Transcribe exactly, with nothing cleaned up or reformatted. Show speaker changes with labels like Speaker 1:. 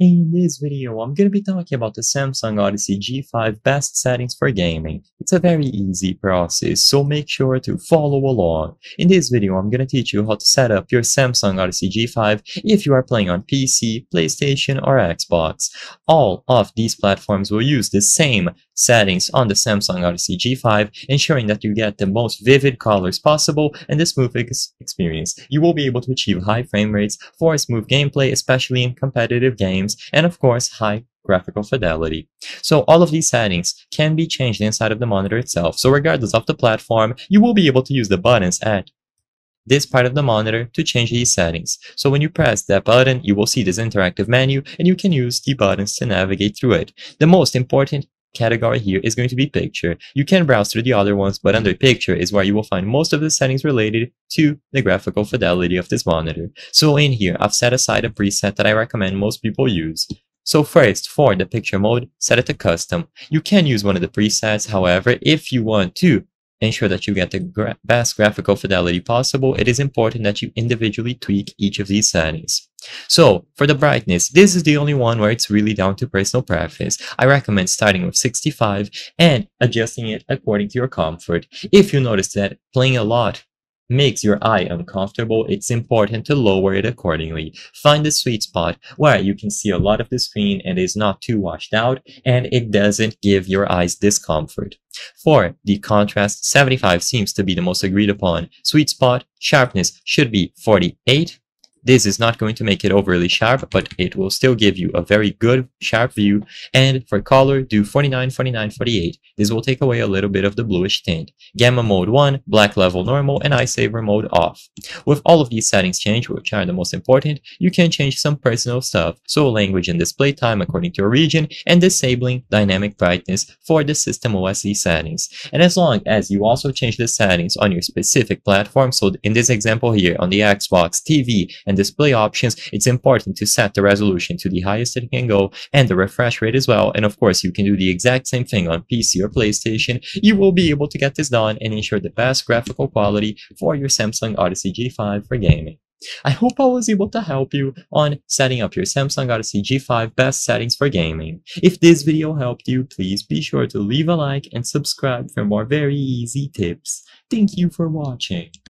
Speaker 1: In this video, I'm going to be talking about the Samsung Odyssey G five best settings for gaming. It's a very easy process, so make sure to follow along. In this video, I'm going to teach you how to set up your Samsung Odyssey G five if you are playing on P C, PlayStation, or Xbox. All of these platforms will use the same settings on the Samsung Odyssey G five, ensuring that you get the most vivid colors possible and the smoothest experience. You will be able to achieve high frame rates for smooth gameplay, especially in competitive games, and of course, high graphical fidelity. So all of these settings can be changed inside of the monitor itself. So regardless of the platform, you will be able to use the buttons at this part of the monitor to change these settings. So when you press that button, you will see this interactive menu, and you can use the buttons to navigate through it. The most important category here is going to be picture. You can browse through the other ones, but under picture is where you will find most of the settings related to the graphical fidelity of this monitor. So in here, I've set aside a preset that I recommend most people use. So first, for the picture mode, set it to custom. You can use one of the presets, however, if you want to ensure that you get the gra best graphical fidelity possible, it is important that you individually tweak each of these settings. So, for the brightness, this is the only one where it's really down to personal preference. I recommend starting with sixty-five and adjusting it according to your comfort. If you notice that playing a lot makes your eye uncomfortable, it's important to lower it accordingly. Find the sweet spot where you can see a lot of the screen and is not too washed out, and it doesn't give your eyes discomfort. For the contrast, seventy-five seems to be the most agreed upon sweet spot. Sharpness should be forty-eight. This is not going to make it overly sharp, but it will still give you a very good sharp view. And for color, do forty-nine, forty-nine, forty-eight. This will take away a little bit of the bluish tint. Gamma mode one, black level normal, and eye saver mode off. With all of these settings changed, which are the most important, you can change some personal stuff. So language and display time according to your region, and disabling dynamic brightness for the system O S settings. And as long as you also change the settings on your specific platform, so in this example here on the Xbox, T V, and display options, it's important to set the resolution to the highest it can go and the refresh rate as well. And of course, you can do the exact same thing on P C or PlayStation. You will be able to get this done and ensure the best graphical quality for your Samsung Odyssey G five for gaming. I hope I was able to help you on setting up your Samsung Odyssey G five best settings for gaming. If this video helped you, please be sure to leave a like and subscribe for more very easy tips. Thank you for watching.